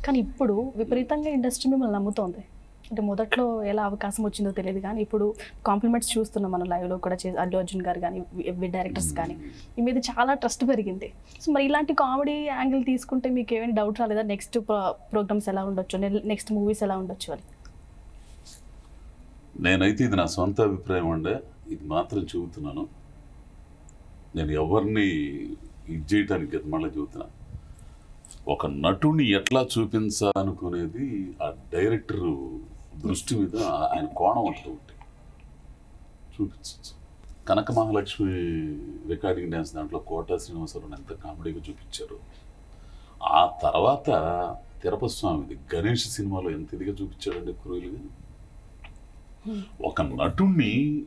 కానీ ఇప్పుడు విపరీతంగా ఇండస్ట్రీ మిమ్మల్ని నమ్ముతోంది. అంటే మొదట్లో ఎలా అవకాశం వచ్చిందో తెలియదు కానీ ఇప్పుడు కాంప్లిమెంట్స్ చూస్తున్నాం మనం లైవ్లో కూడా. అల్లు అర్జున్ గారు కానీ డైరెక్టర్స్ కానీ మీ మీద చాలా ట్రస్ట్ పెరిగింది. సో మరి ఇలాంటి కామెడీ యాంగిల్ తీసుకుంటే మీకు ఏమైనా డౌట్ రాలేదా నెక్స్ట్ ప్రోగ్రామ్స్ ఎలా ఉండొచ్చు, నెక్స్ట్ మూవీస్ ఎలా ఉండొచ్చు అని? నేనైతే ఇది నా సొంత అభిప్రాయం అండి, ఇది మాత్రం చెబుతున్నాను. నేను ఎవరిని ఇది చేయటానికి మళ్ళీ చెబుతున్నా, ఒక నటుని ఎట్లా చూపించాలనుకునేది ఆ డైరెక్టర్ దృష్టి మీద ఆయన కోణం ఉంటుంది, చూపించచ్చు. కనక మహాలక్ష్మి రికార్డింగ్ డ్యాన్స్ దాంట్లో కోట శ్రీనివాసరావు ఎంత కామెడీగా చూపించారు. ఆ తర్వాత తిరుపతి స్వామిది గణేష్ సినిమాలో ఎంత ఇదిగా చూపించాడండి క్రూయల్గా. ఒక నటుణ్ణి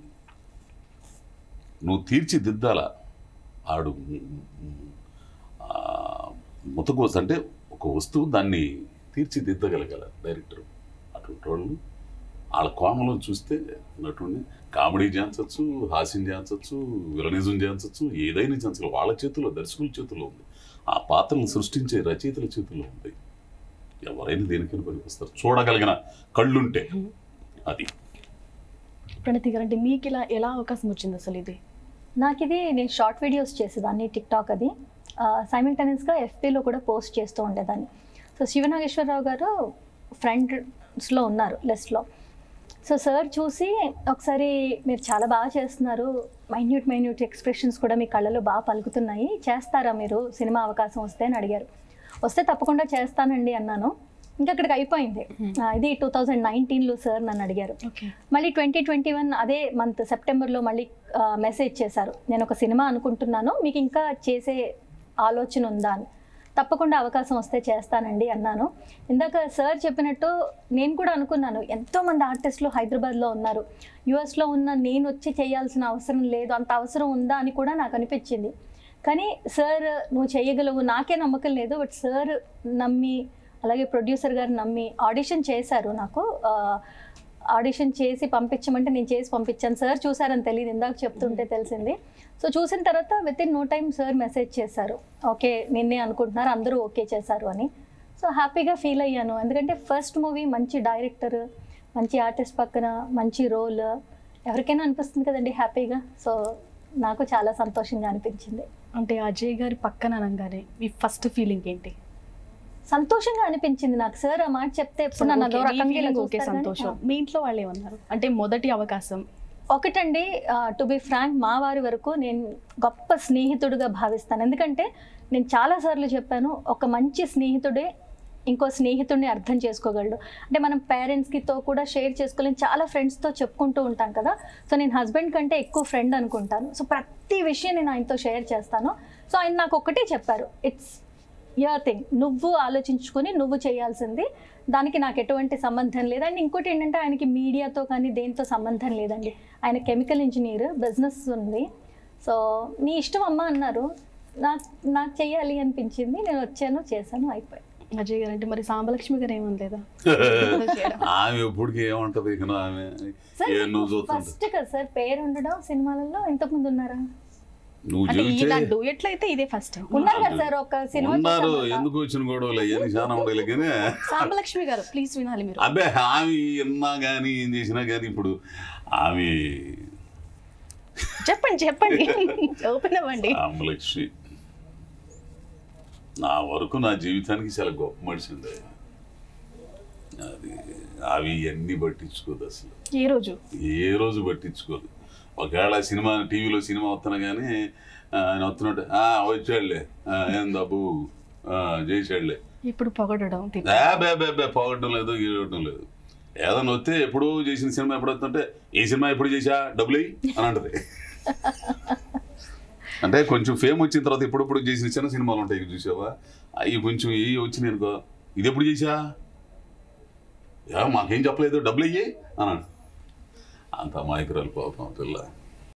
నువ్వు తీర్చిదిద్దాల, ఆడు ముతకోస అంటే ఒక వస్తువు దాన్ని తీర్చిదిద్దగలగాల డైరెక్టర్. అటువంటి వాళ్ళు వాళ్ళ కోణంలో చూస్తే నటుడిని కామెడీ చేయించవచ్చు, హాస్యం చేయించవచ్చు, విలనిజం చేయించవచ్చు, ఏదైనా చేయించాలి. వాళ్ళ చేతుల్లో, దర్శకుల చేతుల్లో ఉంది. ఆ పాత్రలను సృష్టించే రచయితల చేతుల్లో ఉంది. ఎవరైనా దేనికైనా పనికొస్తారు చూడగలిగిన కళ్ళుంటే. అది ప్రణతి గారు, అంటే మీకు ఇలా ఎలా అవకాశం వచ్చింది అసలు? ఇది నాకు ఇది నేను షార్ట్ వీడియోస్ చేసేదాన్ని, టిక్టాక్ అది సైమిల్టేనియస్గా ఎఫ్బీలో కూడా పోస్ట్ చేస్తూ ఉండేదాన్ని. సో శివనాగేశ్వరరావు గారు ఫ్రెండ్స్లో ఉన్నారు లిస్ట్లో. సో సార్ చూసి ఒకసారి మీరు చాలా బాగా చేస్తున్నారు, మైన్యూట్ ఎక్స్ప్రెషన్స్ కూడా మీ కళ్ళలో బాగా పలుకుతున్నాయి, చేస్తారా మీరు సినిమా అవకాశం వస్తే అని అడిగారు. వస్తే తప్పకుండా చేస్తానండి అన్నాను. ఇంకా అక్కడికి అయిపోయింది. ఇది 2019లో సార్ నన్ను అడిగారు. మళ్ళీ 2021 అదే మంత్ సెప్టెంబర్లో మళ్ళీ మెసేజ్ చేశారు, నేను ఒక సినిమా అనుకుంటున్నాను, మీకు ఇంకా చేసే ఆలోచన ఉందా అని. తప్పకుండా అవకాశం వస్తే చేస్తానండి అన్నాను. ఇందాక సార్ చెప్పినట్టు నేను కూడా అనుకున్నాను, ఎంతోమంది ఆర్టిస్టులు హైదరాబాద్లో ఉన్నారు, యుఎస్లో ఉన్న నేను వచ్చి చేయాల్సిన అవసరం లేదు, అంత అవసరం ఉందా అని కూడా నాకు అనిపించింది. కానీ సార్ నువ్వు చేయగలవు, నాకే నమ్మకం లేదు, బట్ సార్ నమ్మి అలాగే ప్రొడ్యూసర్ గారు నమ్మి ఆడిషన్ చేశారు. నాకు ఆడిషన్ చేసి పంపించమంటే నేను చేసి పంపించాను. సార్ చూసారని తెలియదు, ఇందాక చెప్తుంటే తెలిసింది. సో చూసిన తర్వాత within no time sir message చేశారు, ఓకే నిన్నే అనుకుంటున్నారు, అందరూ ఓకే చేశారు అని. సో హ్యాపీగా ఫీల్ అయ్యాను. ఎందుకంటే ఫస్ట్ మూవీ, మంచి డైరెక్టర్, మంచి ఆర్టిస్ట్ పక్కన మంచి రోల్, ఎవరికైనా అనిపిస్తుంది కదండి హ్యాపీగా. సో నాకు చాలా సంతోషంగా అనిపించింది. అంటే అజయ్ గారి పక్కన అనగానే మీ ఫస్ట్ ఫీలింగ్ ఏంటి? సంతోషంగా అనిపించింది నాకు. సార్ ఆ మాట చెప్తే ఎప్పుడు నన్ను అదో రకంగా ఓకే సంతోషం. మీ ఇంట్లో వాళ్ళు ఏమన్నారు? అంటే మొదటి అవకాశం ఒకటండి, టు బి ఫ్రాంక్ మా వారి వరకు నేను గొప్ప స్నేహితుడిగా భావిస్తాను. ఎందుకంటే నేను చాలాసార్లు చెప్పాను, ఒక మంచి స్నేహితుడే ఇంకో స్నేహితుడిని అర్థం చేసుకోగలడు. అంటే మనం పేరెంట్స్కితో కూడా షేర్ చేసుకోలేని చాలా ఫ్రెండ్స్తో చెప్పుకుంటూ ఉంటాం కదా. సో నేను హస్బెండ్ కంటే ఎక్కువ ఫ్రెండ్ అనుకుంటాను. సో ప్రతి విషయం నేను ఆయనతో షేర్ చేస్తాను. సో ఆయన నాకు ఒకటే చెప్పారు, ఇట్స్ యువర్ థింగ్, నువ్వు ఆలోచించుకొని నువ్వు చేయాల్సింది, దానికి నాకు ఎటువంటి సంబంధం లేదండి. ఇంకోటి ఏంటంటే ఆయనకి మీడియాతో కానీ దేంతో సంబంధం లేదండి. ఆయన కెమికల్ ఇంజనీర్, బిజినెస్ ఉంది. సో నీ ఇష్టం అమ్మ అన్నారు, నాకు చెయ్యాలి అనిపించింది, నేను వచ్చాను, చేశాను, అయిపోయి. అజయ్ గారు అంటే మరి సాంబలక్ష్మి గారు ఏమనలేదా? ఆమె ఎప్పటికీ ఏమంటది, ఫస్ట్ కదా సార్ పేరు ఉండడం సినిమాలలో, ఇంతకుముందు ఉన్నారా? ఎట్లయితే ఇదే ఫస్ట్ ఉన్నారు కదా సార్ ఒక సినిమా. ఎందుకు వచ్చిన గొడవలు అయ్యాని చాలా ఉండేది. కానీ సాంబలక్ష్మి గారు ప్లీజ్ వినాలి మీరు. అబ్బే ఆమె విన్నా కానీ ఏం చేసినా కానీ ఇప్పుడు ఆమె చెప్పండి ఓపెన్ అవ్వండి. సాంబలక్ష్మి నా వరకు నా జీవితానికి చాలా గొప్ప మనిషి అండి. అది అవి అన్నీ పట్టించుకోదు అసలు, ఏ రోజు పట్టించుకోదు. ఒకవేళ సినిమా టీవీలో సినిమా వస్తున్నా కానీ ఆయన వస్తున్నట్టు వచ్చాడులే, ఏం దబ్బు చేసాడులే. ఇప్పుడు పొగడడం పొగడటం లేదు, గీయడం లేదు. ఏదైనా వస్తే ఎప్పుడూ చేసిన సినిమా ఎప్పుడు వస్తుంటే ఏ సినిమా ఎప్పుడు చేసా డబ్బులు అని అంటది. అంటే కొంచెం ఫేమ్ వచ్చిన తర్వాత ఎప్పుడప్పుడు చేసిన చిన్న సినిమాలు ఉంటాయి చూసావా, అవి కొంచెం ఏ వచ్చినాయి అనుకో, ఇది ఎప్పుడు చేసా, మాకేం చెప్పలేదు డబ్బులు అయ్యి అన్నాడు. అంత అమాయకురాలు పాపం పిల్ల.